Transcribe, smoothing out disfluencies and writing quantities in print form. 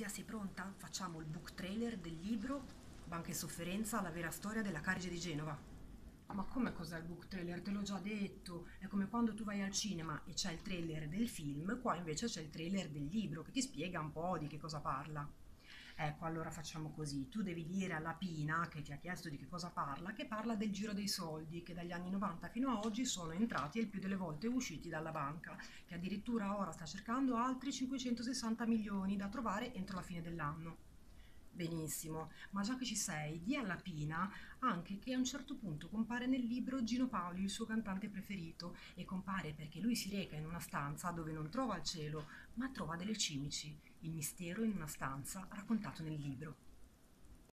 Zia, sei pronta? Facciamo il book trailer del libro Banca e Sofferenza, la vera storia della Carige di Genova. Ah, ma come cos'è il book trailer? Te l'ho già detto. È come quando tu vai al cinema e c'è il trailer del film, qua invece c'è il trailer del libro che ti spiega un po' di che cosa parla. Ecco, allora facciamo così. Tu devi dire alla Pina, che ti ha chiesto di che cosa parla, che parla del giro dei soldi, che dagli anni 90 fino a oggi sono entrati e il più delle volte usciti dalla banca, che addirittura ora sta cercando altri 560 milioni da trovare entro la fine dell'anno. Benissimo, ma già che ci sei, di alla Pina anche che a un certo punto compare nel libro Gino Paoli, il suo cantante preferito, e compare perché lui si reca in una stanza dove non trova il cielo, ma trova delle cimici, il mistero in una stanza raccontato nel libro.